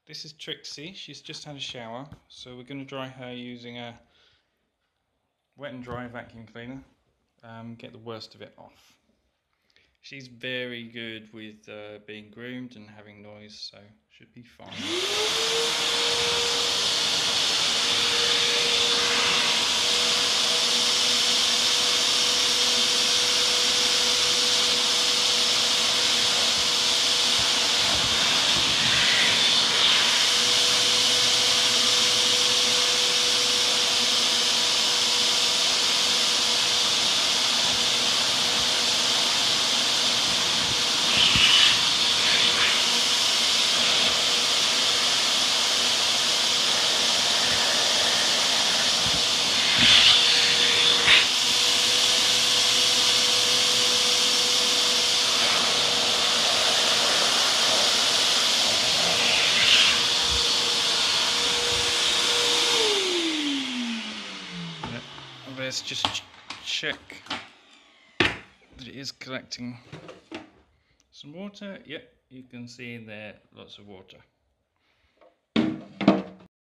This is Trixie. She's just had a shower, so we're going to dry her using a wet and dry vacuum cleaner. Get the worst of it off. She's very good with being groomed and having noise, so should be fine. Let's just check that it is collecting some water. Yep, you can see there lots of water.